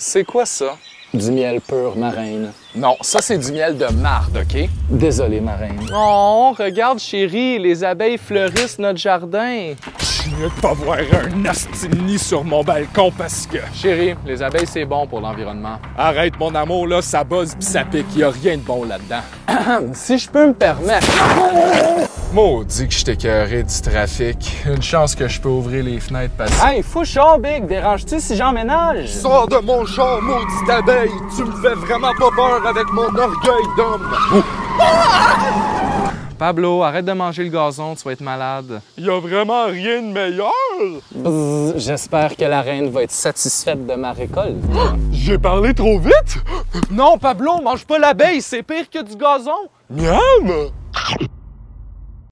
C'est quoi ça? Du miel pur, ma reine. Non, ça c'est du miel de marde, OK? Désolé, ma reine. Oh, regarde, chérie, les abeilles fleurissent notre jardin. Je viens de pas voir un astini sur mon balcon parce que... Chérie, les abeilles, c'est bon pour l'environnement. Arrête mon amour, là, ça buzz pis ça pique, y a rien de bon là-dedans. Si je peux me permettre. Maudit que je t'écœurais du trafic. Une chance que je peux ouvrir les fenêtres parce que... Hey, fouchon, Big, déranges-tu si j'emménage? Sors de mon char, maudite abeille! Tu me fais vraiment pas peur avec mon orgueil d'homme! Pablo, arrête de manger le gazon, tu vas être malade. Y a vraiment rien de meilleur! Bzz, j'espère que la reine va être satisfaite de ma récolte. J'ai parlé trop vite? Non, Pablo, mange pas l'abeille, c'est pire que du gazon. Miam!